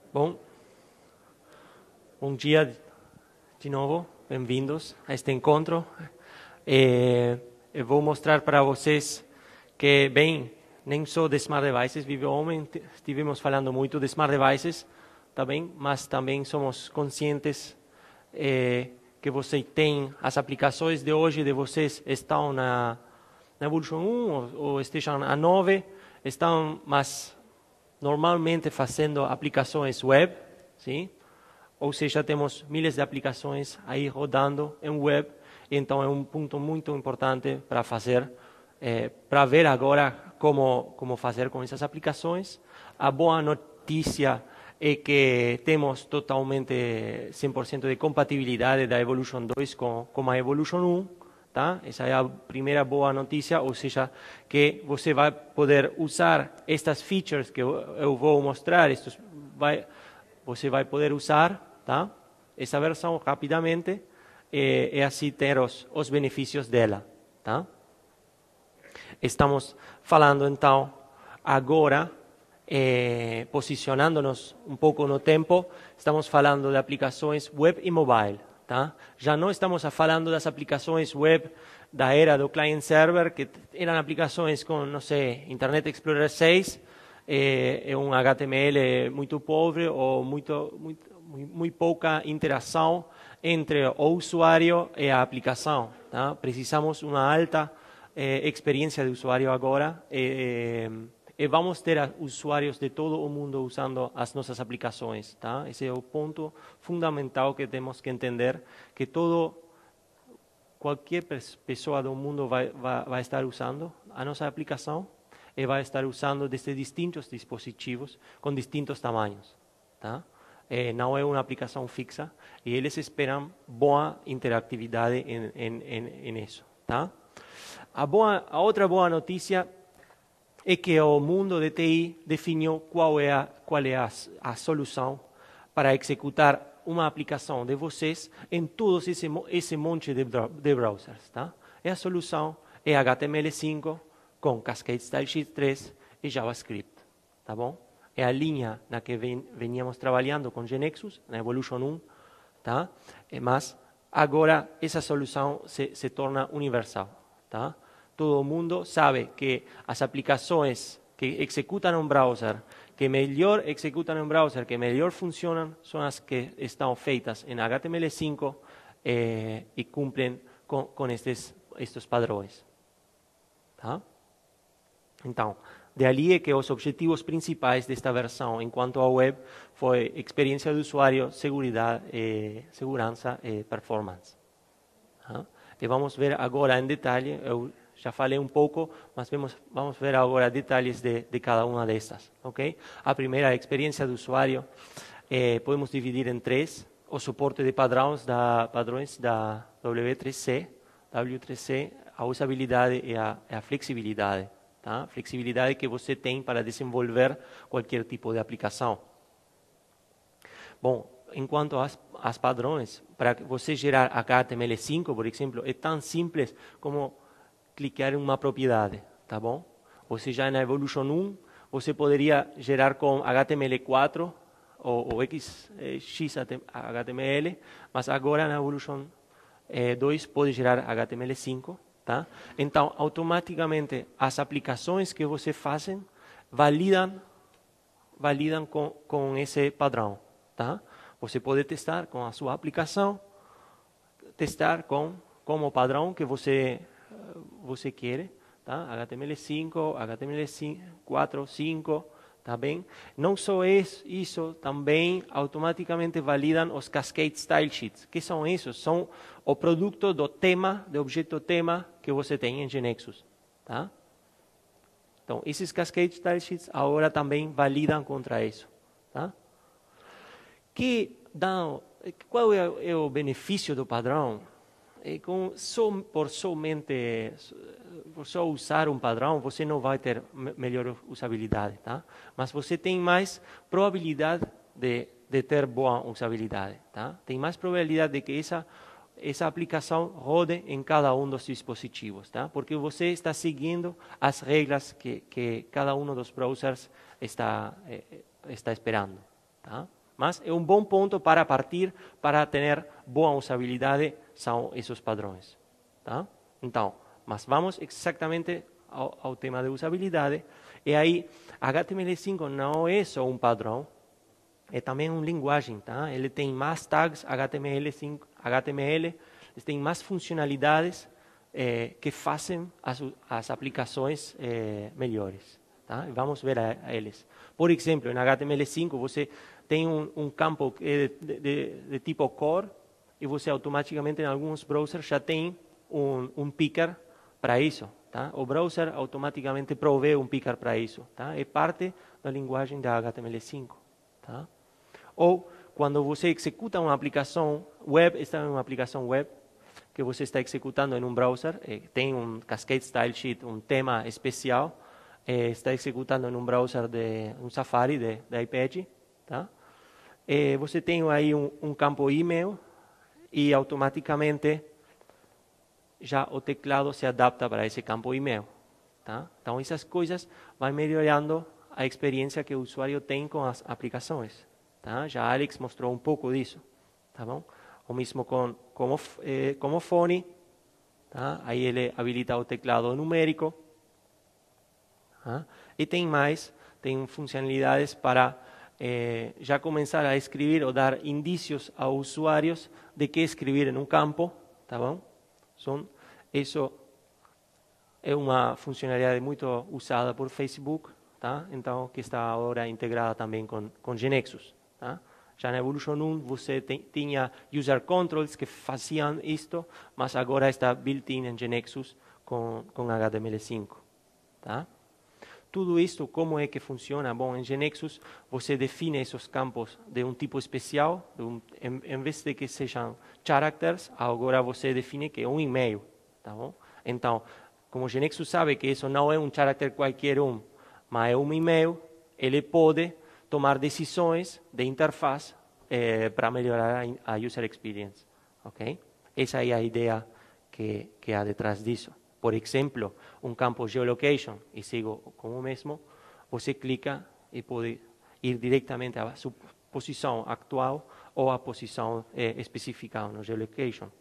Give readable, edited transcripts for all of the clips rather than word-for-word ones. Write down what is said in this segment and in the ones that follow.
Bom, bom dia de novo, bem-vindos a este encontro. Eu vou mostrar para vocês que, bem, nem só de Smart Devices vive o homem, estivemos falando muito de Smart Devices, tá bem? Mas também somos conscientes que você tem, as aplicações de hoje de vocês estão na Evolution 1 ou estejam a 9, estão mais normalmente fazendo aplicações web, sim? Ou seja, temos milhares de aplicações aí rodando em web, então é um ponto muito importante para fazer, para ver agora como fazer com essas aplicações. A boa notícia é que temos totalmente 100% de compatibilidade da Evolution 2 com a Evolution 1. Tá? Essa é a primeira boa notícia, ou seja, que você vai poder usar estas features que eu vou mostrar, você vai poder usar, tá? Essa versão rapidamente e assim ter os benefícios dela. Tá? Estamos falando então agora, posicionando-nos um pouco no tempo, estamos falando de aplicações web e mobile. Tá? Já não estamos falando das aplicações web da era do client-server, que eram aplicações com, não sei, Internet Explorer 6, um HTML muito pobre ou muito pouca interação entre o usuário e a aplicação. Tá? Precisamos uma alta experiência de usuário agora e vamos ter usuários de todo o mundo usando as nossas aplicações. Tá? Esse é o ponto fundamental que temos que entender, que qualquer pessoa do mundo vai estar usando a nossa aplicação e vai estar usando desde distintos dispositivos com distintos tamanhos. Tá? Não é uma aplicação fixa e eles esperam boa interatividade em isso. Tá? A outra boa notícia é que o mundo de TI definiu qual é a solução para executar uma aplicação de vocês em todos esse monte de browsers. Tá? E a solução é HTML5 com Cascade Style Sheet 3 e JavaScript. Tá bom? É a linha na que veníamos trabalhando com GeneXus, na Evolution 1. Tá? Mas agora essa solução se torna universal. Tá? Todo mundo sabe que as aplicações que executam um browser, que melhor executam um browser, que melhor funcionam, são as que estão feitas em HTML5 e cumprem com estes padrões. Tá? Então, de ali é que os objetivos principais desta versão, enquanto a web, foi experiência do usuário, segurança e performance. Tá? E vamos ver agora em detalhe. Eu já falei um pouco, mas vamos ver agora detalhes de cada uma destas. Okay? A primeira, a experiência do usuário, podemos dividir em três. O suporte de padrões da W3C, a usabilidade e a flexibilidade. Tá? Flexibilidade que você tem para desenvolver qualquer tipo de aplicação. Bom, enquanto às padrões, para você gerar HTML5, por exemplo, é tão simples como clicar em uma propriedade, tá bom? Ou seja, na Evolution 1, você poderia gerar com HTML4 ou XHTML, mas agora na Evolution 2 pode gerar HTML5, tá? Então, automaticamente, as aplicações que você fazem validam com esse padrão, tá? Você pode testar com a sua aplicação, testar com o padrão que você quer, tá? HTML5, HTML4, 5, tá bem? Não só isso, também automaticamente validam os Cascade Style Sheets. Que são esses? São o produto do tema, do objeto tema que você tem em GeneXus, tá? Então, esses Cascade Style Sheets agora também validam contra isso, tá? Qual é o benefício do padrão? Por só usar um padrão, você não vai ter melhor usabilidade, tá? Mas você tem mais probabilidade de ter boa usabilidade, tá? Tem mais probabilidade de que essa aplicação rode em cada um dos dispositivos, tá? Porque você está seguindo as regras que cada um dos browsers está esperando, tá? Mas é um bom ponto para partir, para ter boa usabilidade, são esses padrões. Tá? Então, mas vamos exatamente ao tema de usabilidade. E aí, HTML5 não é só um padrão, é também uma linguagem. Tá? Ele tem mais tags HTML5, HTML, ele tem mais funcionalidades que fazem as aplicações melhores. Tá? Vamos ver a eles. Por exemplo, em HTML5 você tem um campo de tipo core e você automaticamente em alguns browsers já tem um picker para isso. Tá? O browser automaticamente provê um picker para isso. Tá? É parte da linguagem da HTML5. Tá? Ou quando você executa uma aplicação web, está em uma aplicação web que você está executando em um browser, tem um Cascade Style Sheet, um tema especial, está executando em um browser de um Safari da iPad, tá? Você tem aí um campo e-mail e automaticamente já o teclado se adapta para esse campo e-mail, tá? Então essas coisas vão melhorando a experiência que o usuário tem com as aplicações, tá? Já Alex mostrou um pouco disso, tá bom? O mesmo como fone, tá? Aí ele habilita o teclado numérico, tá? E tem mais, tem funcionalidades para já começar a escrever ou dar indícios aos usuários de que escrever em um campo, tá bom? Isso é uma funcionalidade muito usada por Facebook, tá? Então que está agora integrada também com GeneXus, tá? Já na Evolution 1 você tinha user controls que faziam isto, mas agora está built-in em GeneXus com HTML5. Tá? Tudo isto, como é que funciona? Bom, em GeneXus você define esses campos de um tipo especial, em vez de que sejam characters, agora você define que é um e-mail. Tá bom? Então, como o GeneXus sabe que isso não é um character qualquer mas é um e-mail, ele pode tomar decisões de interface para melhorar a user experience. Okay? Essa é a ideia que há detrás disso. Por exemplo, um campo geolocation, e sigo com o mesmo, você clica e pode ir diretamente à sua posição atual ou à posição específica no geolocation.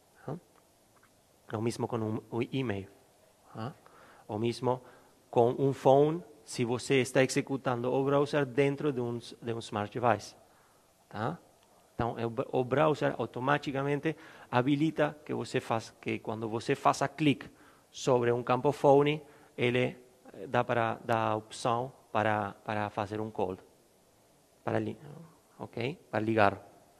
O mesmo com um e-mail. O mesmo com um phone, se você está executando o browser dentro de um smart device. Tá? Então, o browser automaticamente habilita que quando você faça clique sobre um campo phone, ele dá a opção para fazer um call, para ligar.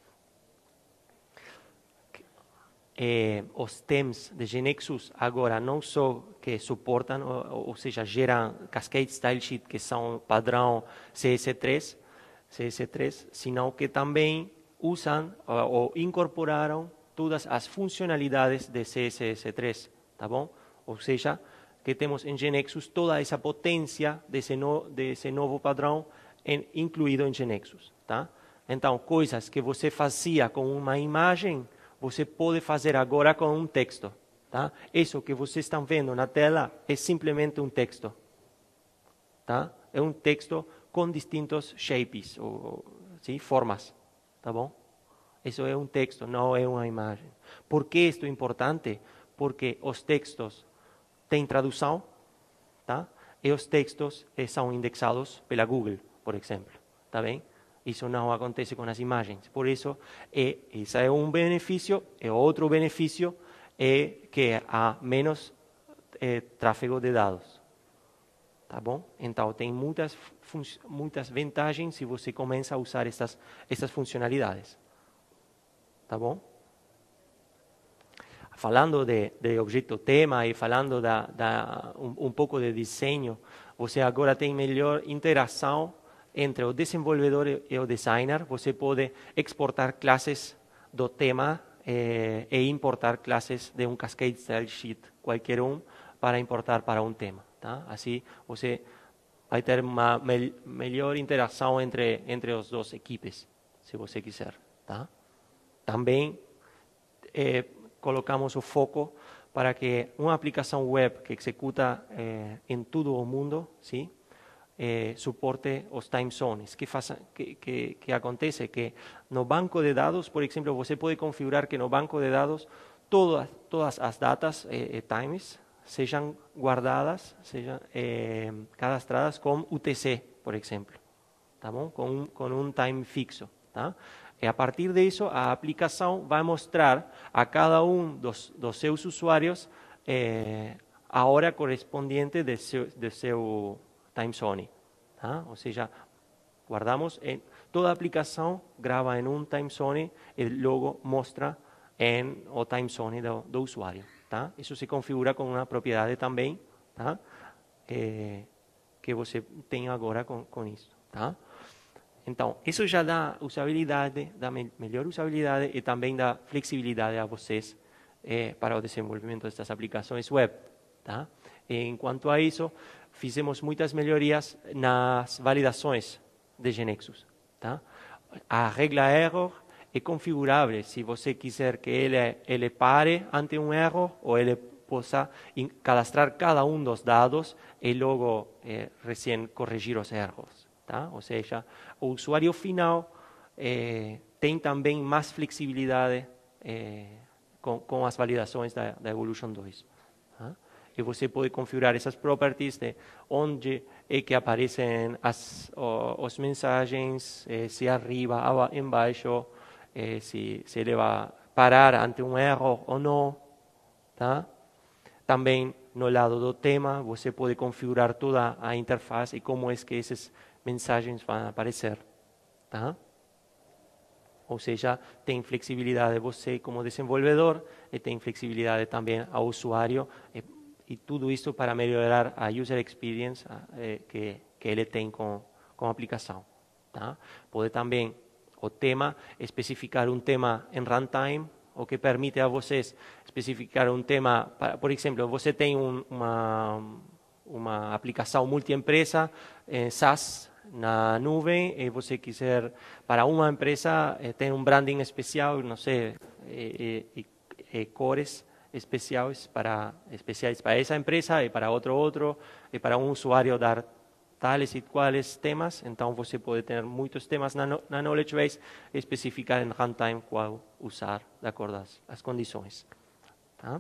Os themes de GeneXus agora não só que suportam, ou seja, geram Cascade Style Sheet, que são padrão CS3, senão que também usam ou incorporaram todas as funcionalidades de CSS3, tá bom? Ou seja, que temos em GeneXus toda essa potência desse novo padrão incluído em GeneXus, tá? Então, coisas que você fazia com uma imagem, você pode fazer agora com um texto, tá? Isso que vocês estão vendo na tela é simplesmente um texto, tá? É um texto com distintos shapes, formas, tá bom? Isso é um texto, não é uma imagem. Por que isto é importante? Porque os textos têm tradução, tá? E os textos são indexados pela Google, por exemplo, tá bem? Isso não acontece com as imagens. Por isso, esse é um benefício. E outro benefício é que há menos tráfego de dados. Tá bom? Então, tem muitas vantagens se você começa a usar essas funcionalidades. Tá bom? Falando de objeto tema e falando um pouco de desenho, você agora tem melhor interação entre o desenvolvedor e o designer. Você pode exportar classes do tema e importar classes de um Cascade Style Sheet, qualquer para importar para um tema. Tá? Assim, você vai ter uma melhor interação entre as duas equipes, se você quiser. Tá? Também colocamos o foco para que uma aplicação web que executa em todo o mundo, sim, suporte os time zones. Que acontece? Que no banco de dados, por exemplo, você pode configurar que no banco de dados todas as datas times sejam guardadas, sejam cadastradas com UTC, por exemplo, tá bom? Com um time fixo, tá? E a partir disso, a aplicação vai mostrar a cada dos seus usuários a hora correspondiente de seu time zone, tá? Ou seja, guardamos toda a aplicação grava em um time zone e logo mostra em o time zone do usuário, tá? Isso se configura com uma propriedade também, tá? Que você tem agora com isso, tá? Então, isso já dá usabilidade, dá melhor usabilidade e também dá flexibilidade a vocês para o desenvolvimento dessas aplicações web, tá? Em quanto a isso, fizemos muitas melhorias nas validações de GNexus, tá? A regra error é configurável se você quiser que ele pare ante um erro ou ele possa cadastrar cada um dos dados e logo recém corrigir os erros, tá? Ou seja, o usuário final tem também mais flexibilidade com as validações da Evolution 2. Tá? E você pode configurar essas properties de onde é que aparecem as mensagens, se arriba, embaixo, se ele vai parar ante um erro ou não. Tá? Também no lado do tema, você pode configurar toda a interface e como é que essas mensagens vão aparecer. Tá? Ou seja, tem flexibilidade você como desenvolvedor e tem flexibilidade também ao usuário e tudo isso para melhorar a user experience que ele tem com a aplicação. Tá? Pode também o tema especificar um tema em runtime, o que permite a vocês especificar um tema, por exemplo, você tem uma aplicação multiempresa SaaS na nuvem e você quiser para uma empresa tem um branding especial, não sei, cores especiais para essa empresa e para outro e para um usuário dar tales e quais temas, então você pode ter muitos temas na knowledge base e especificar em runtime qual usar de acordo às condições. Tá?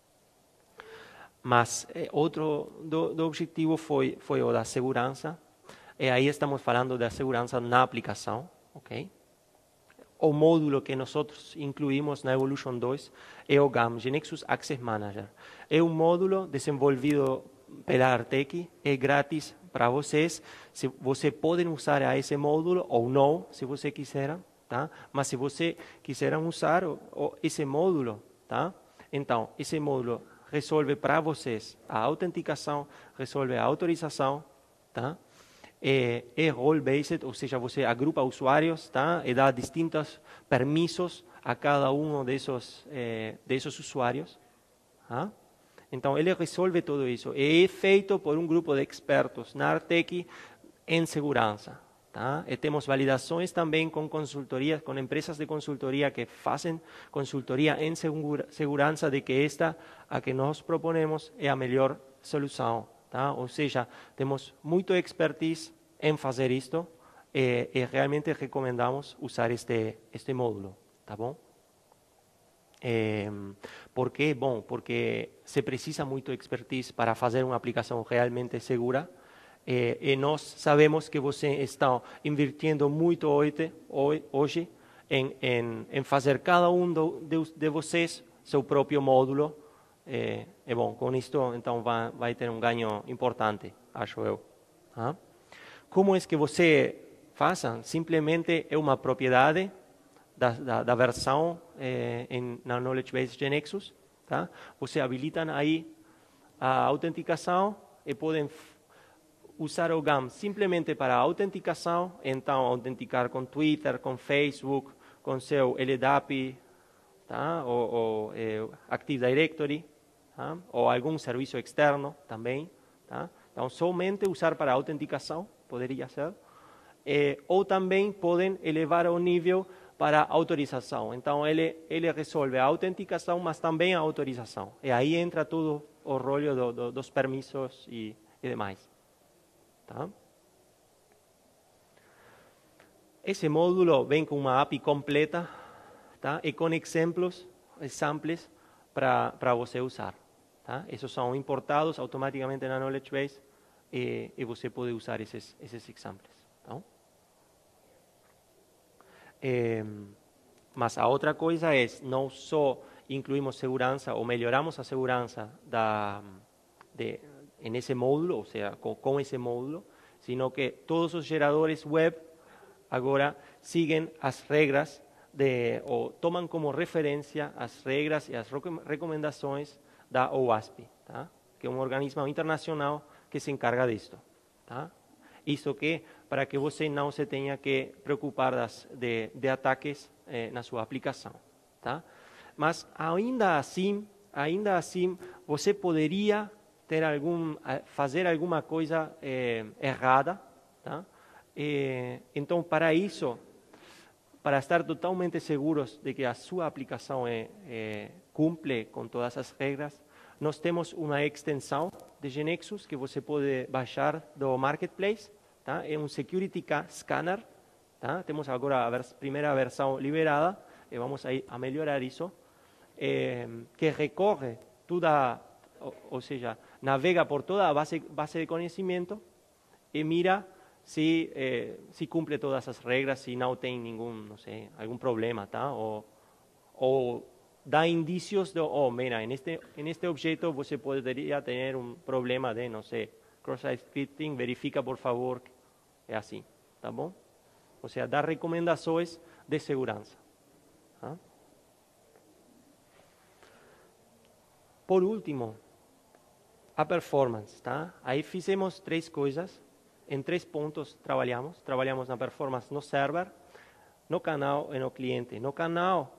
Mas outro do objetivo foi o da segurança. E aí estamos falando da segurança na aplicação, ok? O módulo que nós incluímos na Evolution 2 é o GAM, GNexus Access Manager. É um módulo desenvolvido pela Artec, é grátis para vocês. Você podem usar esse módulo ou não, se você quiser, tá? Mas se você quiser usar esse módulo, tá? Então, esse módulo resolve para vocês a autenticação, resolve a autorização, tá? É role-based, ou seja, você agrupa usuários, tá? E dá distintos permissos a cada um desses usuários. Tá? Então, ele resolve tudo isso. E é feito por um grupo de expertos na Artec em segurança. Tá? E temos validações também com consultorias, com empresas de consultoria que fazem consultoria em segurança de que a que nós proponemos, é a melhor solução. Tá? Ou seja, temos muito expertise em fazer isto e realmente recomendamos usar este módulo, tá bom? ¿Por quê? Bom, porque se precisa muito expertise para fazer uma aplicação realmente segura e nós sabemos que você está invirtiendo muito hoje em fazer cada um de vocês seu próprio módulo. Bom, com isto, então, vai ter um ganho importante, acho eu. Tá? Como é que você faça? Simplesmente é uma propriedade da versão na Knowledge Base GNexus. Tá? Você habilita aí a autenticação e podem usar o GAM simplesmente para a autenticação, então autenticar com Twitter, com Facebook, com seu LDAP, tá? ou Active Directory, tá? Ou algum serviço externo também. Tá? Então, somente usar para autenticação, poderia ser. Ou também podem elevar o nível para autorização. Então, ele resolve a autenticação, mas também a autorização. E aí entra todo o rolho dos permissos e demais. Tá? esse módulo vem com uma API completa, tá? E com exemplos, samples para você usar. Tá? Esses são importados automaticamente na Knowledge Base e você pode usar esses exemplos. Tá? Mas a outra coisa é, não só incluímos segurança ou melhoramos a segurança nesse módulo, ou seja, com esse módulo, sino que todos os geradores web agora seguem as regras ou tomam como referência as regras e as recomendações da OWASP, tá? Que é um organismo internacional que se encarga disto. Tá? Isso que para que você não se tenha que preocupar de ataques na sua aplicação. Tá? Mas ainda assim, você poderia fazer alguma coisa errada. Tá? Então, para isso, para estar totalmente seguros de que a sua aplicação cumpre com todas as regras, nós temos uma extensão de GNexus que você pode baixar do Marketplace. Tá? É um Security Scanner. Tá? Temos agora a primeira versão liberada e vamos a melhorar isso, que recorre toda, ou seja, navega por toda a base de conhecimento e mira se cumpre todas as regras, se não tem algum problema, tá? Ou dá indícios de, mira, en este objeto você poderia ter um problema de, cross-site scripting, verifica por favor, é assim, tá bom? Ou seja, dá recomendações de segurança. Tá? Por último, a performance, tá? Aí fizemos 3 coisas, em 3 pontos trabalhamos na performance no server, no canal e no cliente. No canal,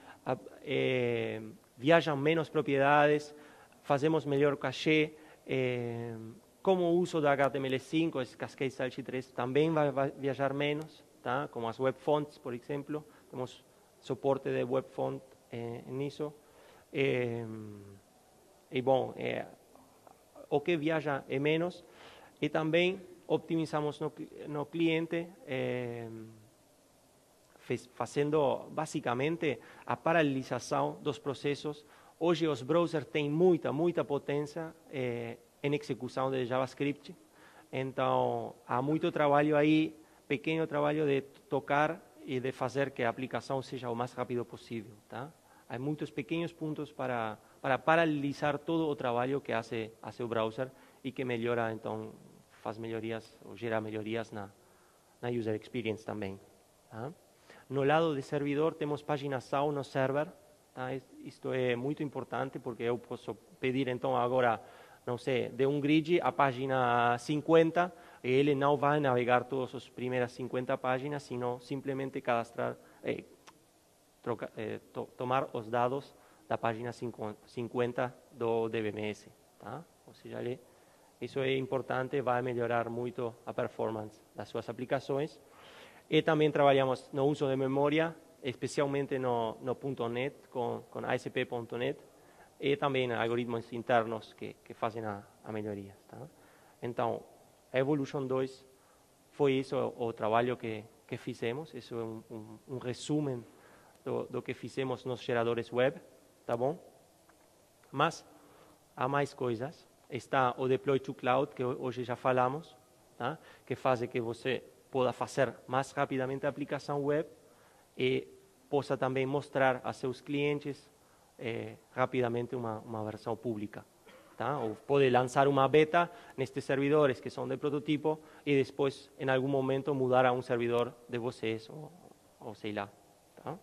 viajam menos propriedades, fazemos melhor cachê, como o uso da HTML5, esse Cascade Style Sheet 3 também vai viajar menos, tá? Como as web fonts, por exemplo, temos suporte de web font nisso. E bom, o que viaja é menos, e também optimizamos no cliente, fazendo basicamente a paralelização dos processos. Hoje os browsers têm muita potência em execução de JavaScript, então há muito trabalho aí, pequeno trabalho de tocar e de fazer que a aplicação seja o mais rápido possível. Tá? Há muitos pequenos pontos para paralelizar todo o trabalho que hace o browser e que melhora, então, faz melhorias ou gera melhorias na user experience também. Tá? No lado de servidor, temos página SAO no server. Tá? Isto é muito importante porque eu posso pedir, então, agora, não sei, de um grid a página 50, e ele não vai navegar todas as primeiras 50 páginas, sino simplesmente cadastrar, tomar os dados da página 50 do DBMS. Tá? Ou seja, isso é importante, vai melhorar muito a performance das suas aplicações. E também trabalhamos no uso de memória, especialmente no .NET, com ASP.NET, e também algoritmos internos que fazem a melhoria. Tá? Então, a Evolution 2 foi isso o trabalho que fizemos. Isso é um resumo do que fizemos nos geradores web, tá bom? Mas há mais coisas. Está o Deploy to Cloud, que hoje já falamos, tá? Que faz que você possa fazer mais rapidamente a aplicação web e possa também mostrar a seus clientes rapidamente uma versão pública. Tá? Ou pode lançar uma beta nestes servidores que são de prototipo e depois, em algum momento, mudar a um servidor de vocês, ou sei lá. Tá?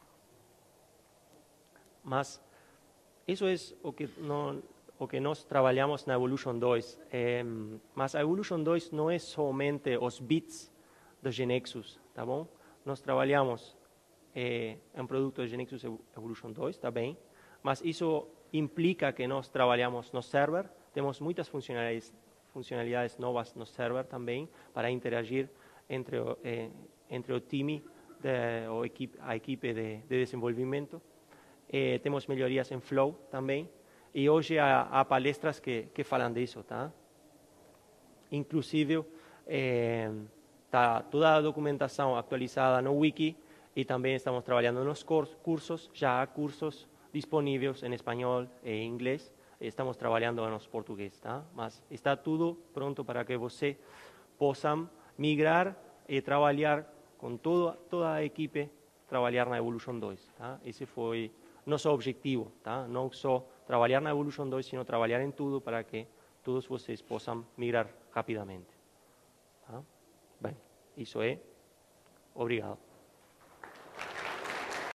Mas isso é o que nós trabalhamos na Evolution 2. Mas a Evolution 2 não é somente os bits do GNexus, tá bom? Nós trabalhamos em produto de GNexus Evolution 2, tá bem? Mas isso implica que nós trabalhamos no server, temos muitas funcionalidades novas no server também, para interagir entre o time, a equipe de desenvolvimento. Temos melhorias em Flow também, e hoje há palestras que falam disso, tá? Inclusive, está toda a documentação atualizada no wiki e também estamos trabalhando nos cursos, já há cursos disponíveis em espanhol e inglês, estamos trabalhando nos português, tá? Mas está tudo pronto para que você possam migrar e trabalhar com toda a equipe, trabalhar na Evolution 2, tá? Esse foi nosso objetivo, tá? Não só trabalhar na Evolution 2, sino trabalhar em tudo para que todos vocês possam migrar rapidamente. Tá? Bem, isso é. Obrigado.